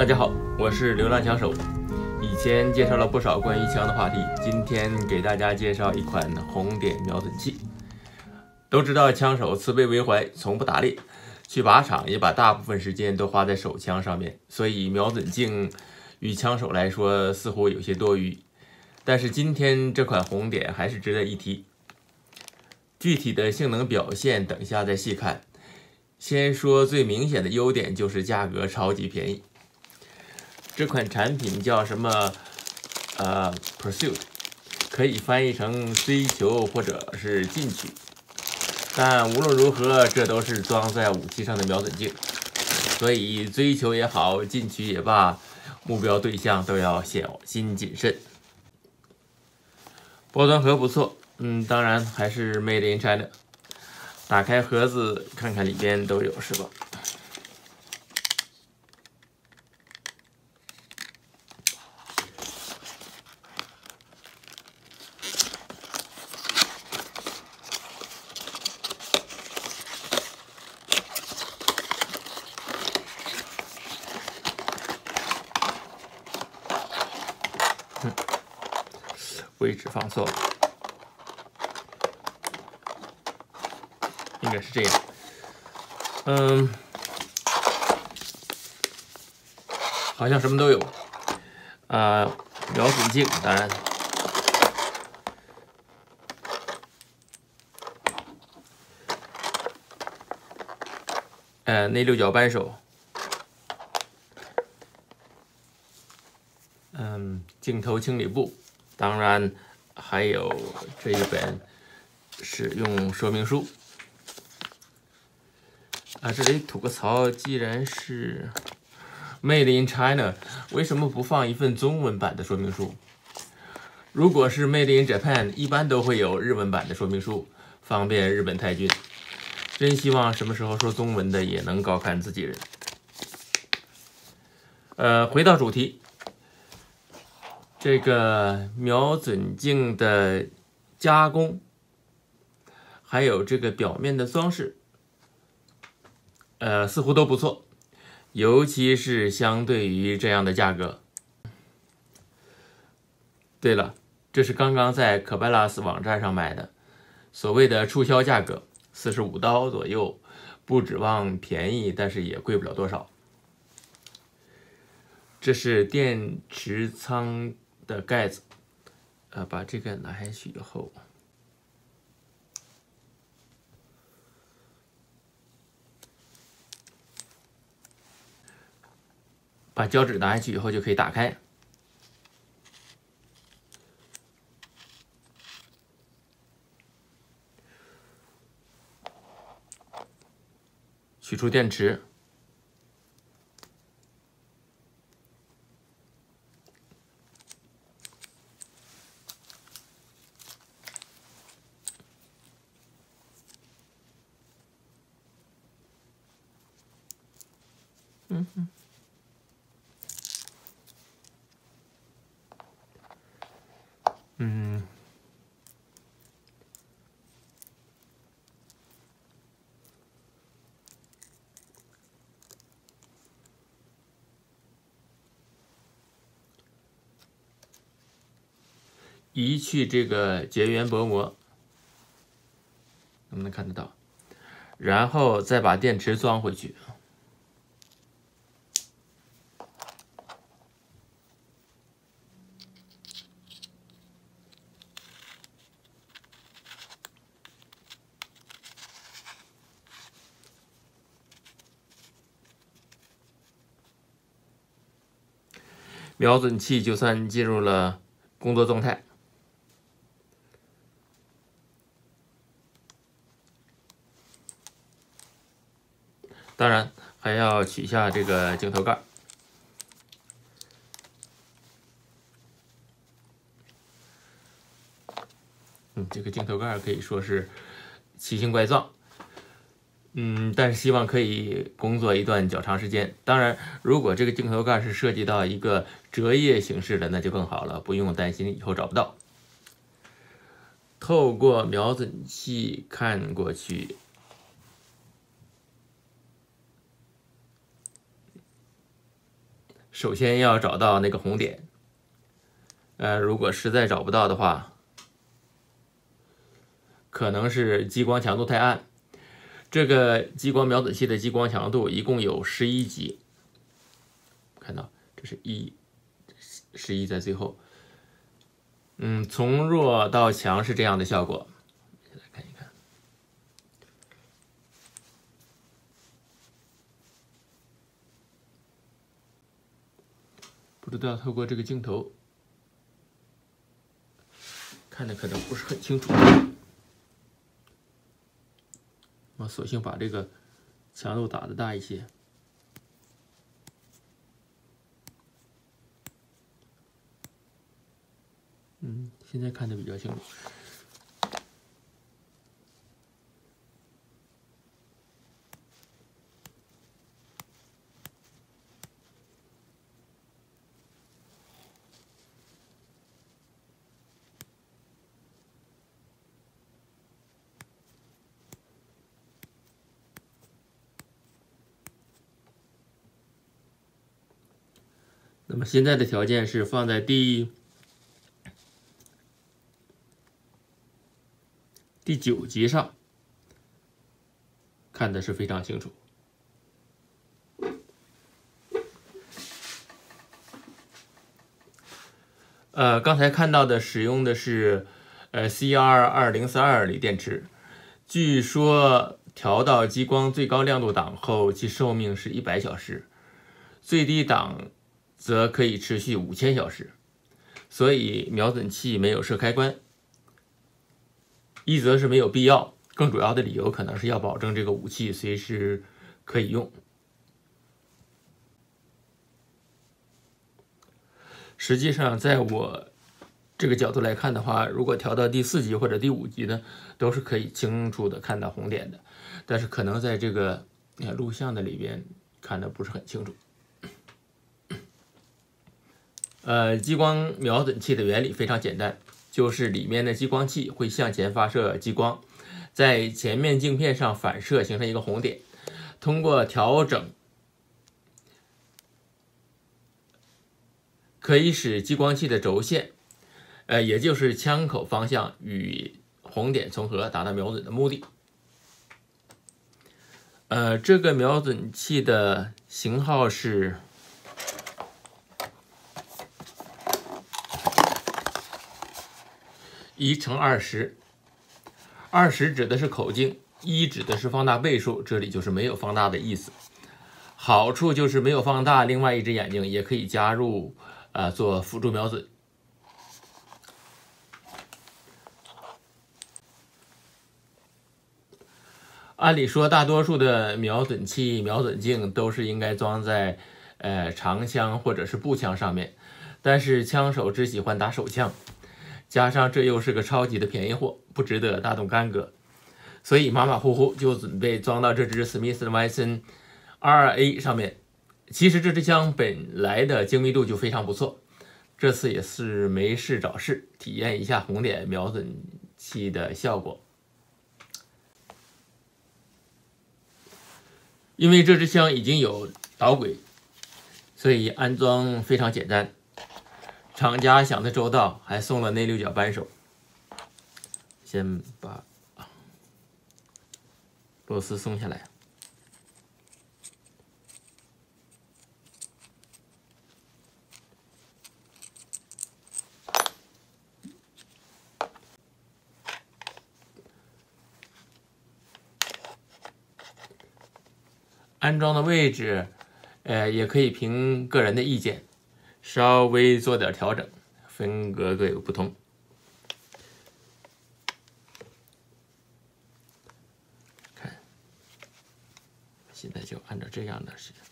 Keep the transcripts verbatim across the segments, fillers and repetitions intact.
大家好，我是流浪枪手。以前介绍了不少关于枪的话题，今天给大家介绍一款红点瞄准器。都知道枪手慈悲为怀，从不打猎，去靶场也把大部分时间都花在手枪上面，所以瞄准镜与枪手来说似乎有些多余。但是今天这款红点还是值得一提。具体的性能表现等下再细看。先说最明显的优点就是价格超级便宜。这款产品叫什么？呃 ，Pursuit， 可以翻译成追求或者是进取。但无论如何，这都是装在武器上的瞄准镜，所以追求也好，进取也罢，目标对象都要小心谨慎。包装盒不错，嗯，当然还是 Made in China。打开盒子看看里边都有是吧？嗯，位置放错了，应该是这样。嗯，好像什么都有。啊、呃，瞄准镜当然。呃，内六角扳手。嗯，镜头清理布，当然还有这一本使用说明书。啊，这里吐个槽，既然是 Made in China， 为什么不放一份中文版的说明书？如果是 Made in Japan， 一般都会有日文版的说明书，方便日本太君。真希望什么时候说中文的也能高看自己人。呃，回到主题。这个瞄准镜的加工，还有这个表面的装饰，呃，似乎都不错，尤其是相对于这样的价格。对了，这是刚刚在可拜拉斯网站上买的，所谓的促销价格，四十五刀左右，不指望便宜，但是也贵不了多少。这是电池仓的盖子，呃，把这个拿下去以后，把胶纸拿下去以后就可以打开，取出电池。嗯哼，嗯，移去这个绝缘薄膜，能不能看得到？然后再把电池装回去。瞄准器就算进入了工作状态。当然还要取下这个镜头盖。嗯，这个镜头盖可以说是奇形怪状。嗯，但是希望可以工作一段较长时间。当然，如果这个镜头盖是涉及到一个折页形式的，那就更好了，不用担心以后找不到。透过瞄准器看过去， 首先要找到那个红点。呃，如果实在找不到的话，可能是激光强度太暗。这个激光瞄准器的激光强度一共有十一级，看到这是一，十一在最后。嗯，从弱到强是这样的效果。来看一看，不知道透过这个镜头看的可能不是很清楚。我索性把这个强度打的大一些。嗯，现在看的比较清楚。那么现在的条件是放在第第九级上，看的是非常清楚。呃，刚才看到的使用的是呃 C R 二零四二锂电池，据说调到激光最高亮度档后，其寿命是一百小时，最低档则可以持续五千小时。所以瞄准器没有设开关，一则是没有必要，更主要的理由可能是要保证这个武器随时可以用。实际上，在我这个角度来看的话，如果调到第四级或者第五级呢，都是可以清楚的看到红点的。但是可能在这个录像的里边看的不是很清楚。呃，激光瞄准器的原理非常简单，就是里面的激光器会向前发射激光，在前面镜片上反射形成一个红点，通过调整可以使激光器的轴线，呃，也就是枪口方向与红点重合，达到瞄准的目的。呃，这个瞄准器的型号是一乘二十，二十指的是口径，一指的是放大倍数，这里就是没有放大的意思。好处就是没有放大，另外一只眼睛也可以加入，呃，做辅助瞄准。按理说，大多数的瞄准器、瞄准镜都是应该装在呃长枪或者是步枪上面，但是枪手只喜欢打手枪，加上这又是个超级的便宜货，不值得大动干戈，所以马马虎虎就准备装到这支史密斯威森 R 二 A 上面。其实这支枪本来的精密度就非常不错，这次也是没事找事，体验一下红点瞄准器的效果。因为这支枪已经有导轨，所以安装非常简单。厂家想的周到，还送了内六角扳手。先把螺丝松下来。安装的位置，呃，也可以凭个人的意见，稍微做点调整，分隔各有不同。看，现在就按照这样的是。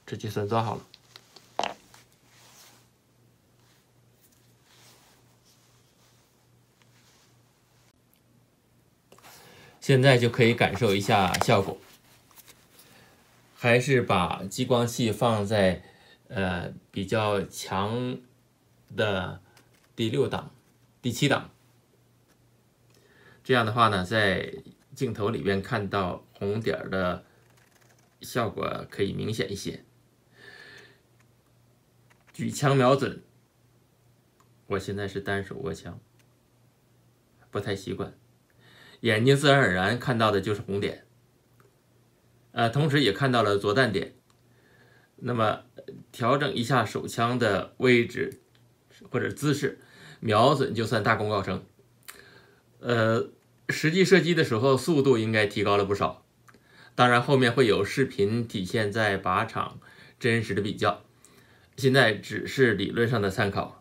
这就算做好了。现在就可以感受一下效果，还是把激光器放在呃比较强的第六档、第七档，这样的话呢，在镜头里边看到红点的效果可以明显一些。举枪瞄准，我现在是单手握枪，不太习惯。眼睛自然而然看到的就是红点，呃，同时也看到了着弹点。那么调整一下手枪的位置或者姿势，瞄准就算大功告成。呃，实际射击的时候速度应该提高了不少。当然后面会有视频体现在靶场真实的比较，现在只是理论上的参考。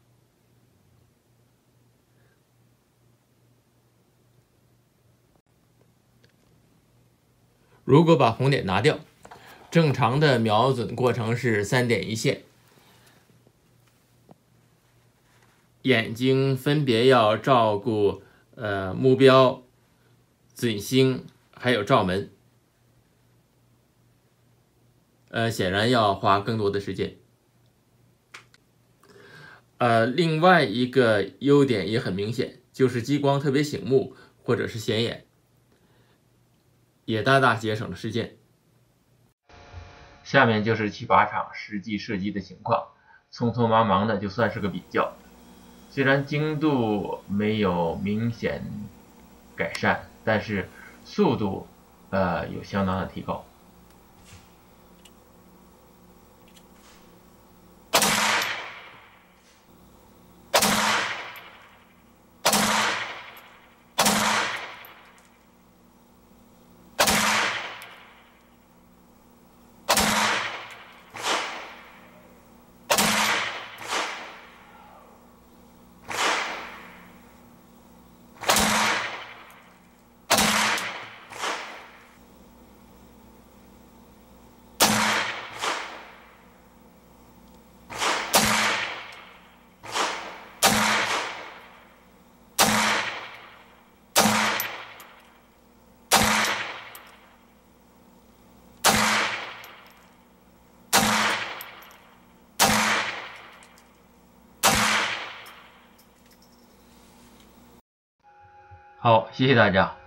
如果把红点拿掉，正常的瞄准过程是三点一线，眼睛分别要照顾呃目标、准星还有照门，呃显然要花更多的时间。呃，另外一个优点也很明显，就是激光特别醒目或者是显眼，也大大节省了时间。下面就是去靶场实际射击的情况，匆匆忙忙的就算是个比较。虽然精度没有明显改善，但是速度呃有相当的提高。好，谢谢大家。